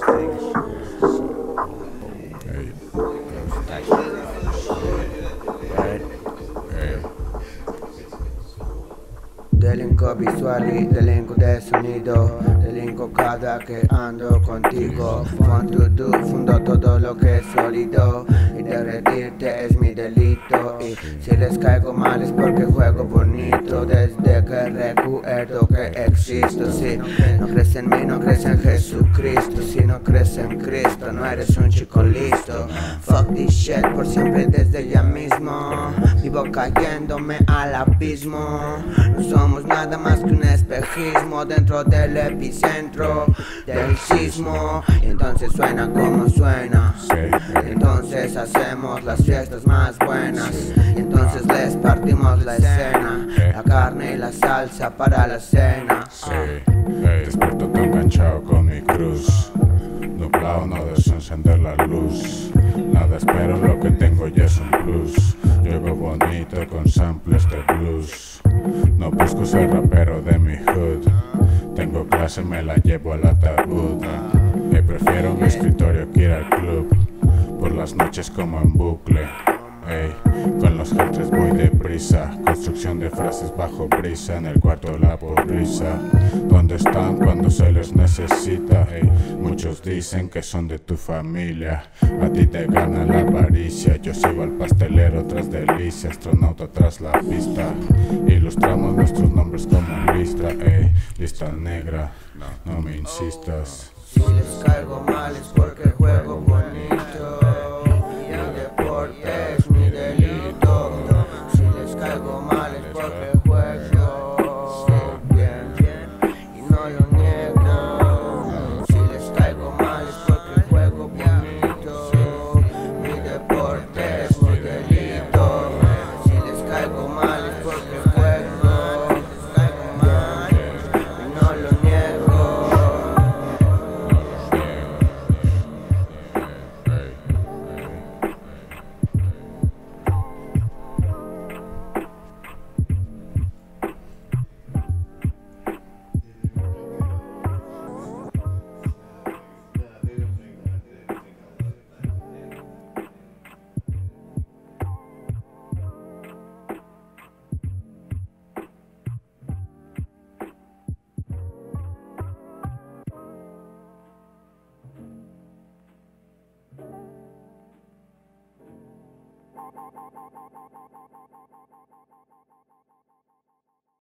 Delinco visuali, delinco de sonido, delinco cada que ando contigo. Fundo todo lo que es sólido y derretirte es mi delito. Y si les caigo mal es porque juego bonito. Desde que recuerdo que existo. Si no crees en mí, no crees en Jesucristo. Si no crees en Cristo, no eres un chico listo. Fuck this shit por siempre desde ya mismo. Vivo cayéndome al abismo. No somos nada más que un espejismo dentro del epicentro del sismo. Y entonces suena como suena. Y entonces hacemos las fiestas más buenas. Y entonces les partimos la escena, la carne y la salsa para la cena. Despierto tan enganchado con mi cruz. Nublado, no deseo encender la luz. Nada espero, lo que tengo ya es un plus. Llego bonito con samples de blues. No busco ser rapero de mi hood. Tengo clase, me la llevo al ataúd. Prefiero mi escritorio que ir al club. Por las noches como en bucle. Con los haters voy deprisa. Construcción de frases bajo brisa. En el cuarto la pobreza. ¿Dónde están cuando se les necesita? Muchos dicen que son de tu familia. A ti te gana la avaricia. Yo sigo al pastelero tras delicia. Astronauta tras la pista. Ilustramos nuestros nombres como lista. Lista negra, no me insistas. Si les caigo mal es porque juego bonito. Mi deporte es